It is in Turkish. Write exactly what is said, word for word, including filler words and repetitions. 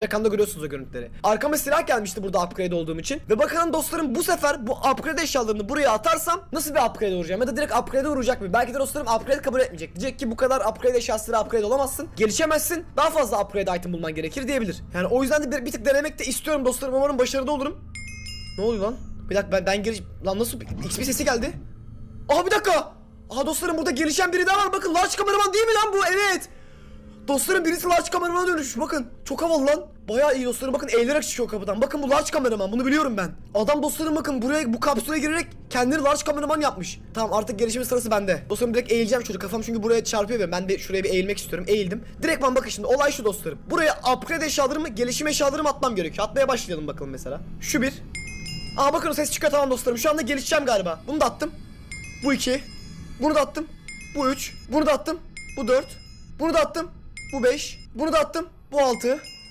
Ekranda görüyorsunuz o görüntüleri. Arkama silah gelmişti burada upgrade olduğum için. Ve bakalım dostlarım, bu sefer bu upgrade eşyalarını buraya atarsam nasıl bir upgrade vuracağım? Ya da direkt upgrade vuracak mı? Belki de dostlarım upgrade kabul etmeyecek. Diyecek ki bu kadar upgrade eşyasıyla upgrade olamazsın. Gelişemezsin. Daha fazla upgrade item bulman gerekir diyebilir. Yani o yüzden de bir, bir tık denemek de istiyorum dostlarım. Umarım başarılı olurum. Ne oluyor lan? Bir dakika ben, ben geliş... Lan nasıl? X P sesi geldi. Aha bir dakika. Aha dostlarım, burada gelişen biri daha var. Bakın, large kameraman değil mi lan bu? Evet. Dostlarım, birisi large kameramana dönüşmüş. Bakın çok havalı lan. Bayağı iyi dostlarım, bakın eğilerek çıkıyor kapıdan. Bakın bu large kameraman, bunu biliyorum ben. Adam dostlarım bakın buraya, bu kapsüle girerek kendini large kameraman yapmış. Tamam, artık gelişimin sırası bende. Dostlarım direkt eğileceğim şöyle, kafam çünkü buraya çarpıyor ve ben de şuraya bir eğilmek istiyorum. Eğildim. Direkt ben bakın şimdi olay şu dostlarım. Buraya upgrade eşyalarımı, gelişim eşyalarımı atmam gerekiyor. Atmaya başlayalım bakalım mesela. Şu bir. Aa bakın ses çıkıyor, tamam dostlarım. Şu anda gelişeceğim galiba. Bunu da attım. Bu iki. Bunu da attım. Bu üç. Bunu da attım. Bu dört. Bunu da attım. Bu beş. Bunu da attım. Bu altı.